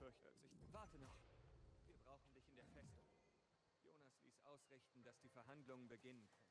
fürchte sich. Warte noch. Wir brauchen dich in der Festung. Jonas ließ ausrichten, dass die Verhandlungen beginnen können.